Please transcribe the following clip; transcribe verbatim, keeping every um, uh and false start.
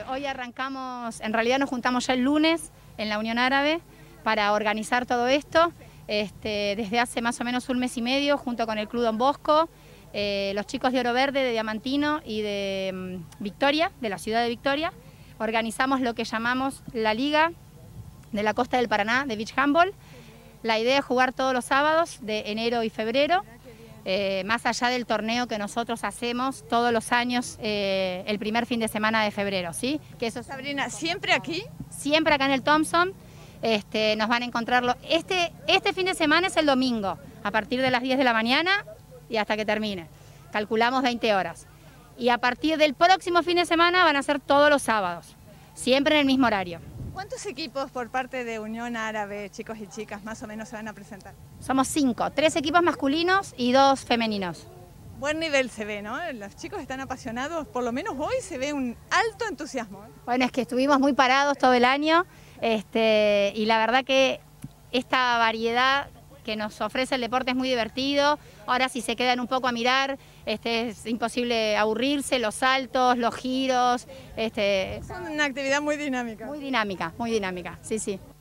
hoy arrancamos, en realidad nos juntamos ya el lunes en la Unión Árabe para organizar todo esto, este, desde hace más o menos un mes y medio, junto con el Club Don Bosco, eh, los chicos de Oro Verde, de Diamantino y de um, Victoria, de la ciudad de Victoria, organizamos lo que llamamos la Liga de la Costa del Paraná de Beach Handball. La idea es jugar todos los sábados de enero y febrero, eh, más allá del torneo que nosotros hacemos todos los años, eh, el primer fin de semana de febrero, ¿sí? Que eso es Sabrina, ¿siempre aquí? Siempre acá en el Thompson. Este, nos van a encontrarlo. Este, este fin de semana es el domingo, a partir de las diez de la mañana y hasta que termine. Calculamos veinte horas. Y a partir del próximo fin de semana van a ser todos los sábados, siempre en el mismo horario. ¿Cuántos equipos por parte de Unión Árabe, chicos y chicas, más o menos se van a presentar? Somos cinco, tres equipos masculinos y dos femeninos. Buen nivel se ve, ¿no? Los chicos están apasionados, por lo menos hoy se ve un alto entusiasmo. Bueno, es que estuvimos muy parados todo el año, este, y la verdad que esta variedad que nos ofrece el deporte es muy divertido. Ahora si se quedan un poco a mirar, este, es imposible aburrirse, los saltos, los giros. Este, es una actividad muy dinámica. Muy dinámica, muy dinámica, sí, sí.